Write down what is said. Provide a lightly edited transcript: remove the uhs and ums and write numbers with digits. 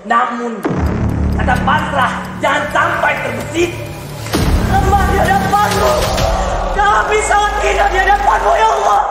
Namun, kata pasrah jangan sampai terbesit. Lemah di hadapanmu. Kami sangat hina di hadapanmu ya Allah.